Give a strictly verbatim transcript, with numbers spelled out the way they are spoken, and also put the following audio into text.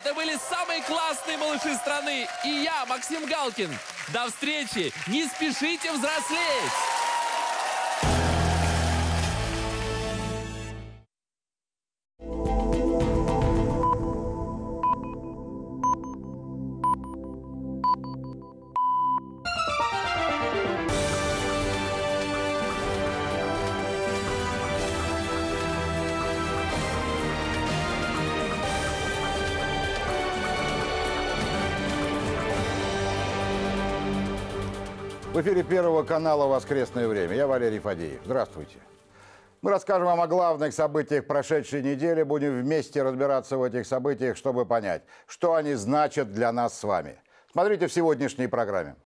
Это были самые классные малыши страны. И я, Максим Галкин. До встречи. Не спешите взрослеть. В эфире Первого канала «Воскресное время». Я Валерий Фадеев. Здравствуйте. Мы расскажем вам о главных событиях прошедшей недели. Будем вместе разбираться в этих событиях, чтобы понять, что они значат для нас с вами. Смотрите в сегодняшней программе.